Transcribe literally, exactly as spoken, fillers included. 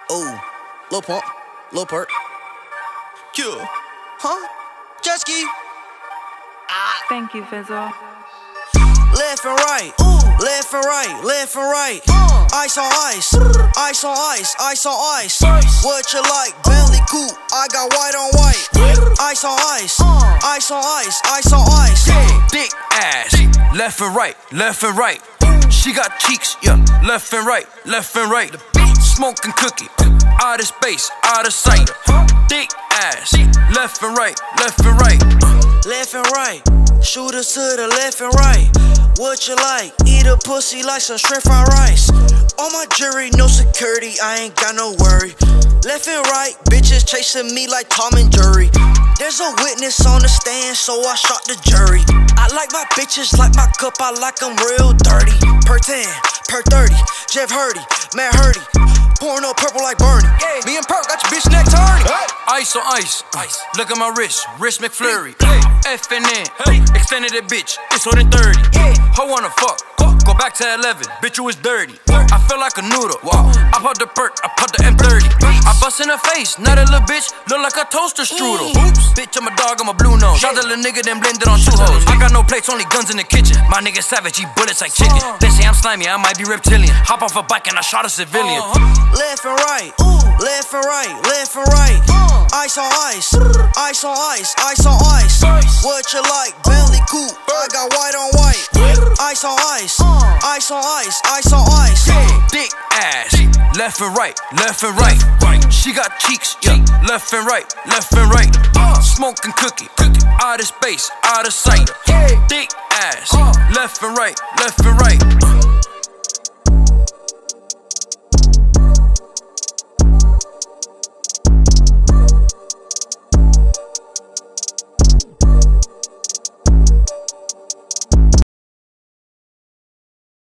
Ooh, Lil Pump, Lil Perk. Cure. Huh? Jet ski. Ah. Thank you, Fizzle. Left and right, ooh, left and right, left and right. Uh. Ice on ice, ice on ice, ice on ice. ice. What you like? Bentley coupe, I got white on white. Ice on ice, uh. ice on ice, ice on ice. Yeah. Thick ass, left and right, left and right. She got cheeks, yeah, left and right, left and right. Smoking cookie, out of space, out of sight. Thick ass, left and right, left and right. Left and right, shooters to the left and right. What you like? Eat a pussy like some shrimp fried rice. On my jury, no security, I ain't got no worry. Left and right, bitches chasing me like Tom and Jerry. There's a witness on the stand, so I shot the jury. I like my bitches like my cup, I like them real dirty. Per ten, per thirty, Jeff Hardy, Matt Hardy. Pouring up purple like Bernie. Yeah. Me and Perk got your bitch neck turning. Hey. Ice on ice. ice. Look at my wrist, wrist McFlurry. Hey. F N N, hey. Extended that bitch, it's holding thirty. Yeah. Ho wanna fuck, go back to eleven, bitch you was dirty. I feel like a noodle, wow. I pop the perk, I pop the M thirty. I bust in her face, not a little bitch, look like a toaster strudel. Oops. Bitch, I'm a dog, I'm a blue nose. Shot the little nigga, then blended on two hoes. I got no plates, only guns in the kitchen. My nigga savage, he bullets like chicken. They say I'm slimy, I might be reptilian. Hop off a bike and I shot a civilian. Left and right, ooh, left and right, left and right. Uh. Ice on ice, ice on ice, ice on ice. ice. What you like? Bentley coupe, I got white on white. Ice on ice, uh. ice on ice, ice on ice. Yeah. Thick ass, left and right, left and right. right. She got cheeks, yeah, left and right, left and right. Uh. Smoking cookie, cookie, out of space, out of sight. Yeah. Thick ass, uh. left and right, left and right.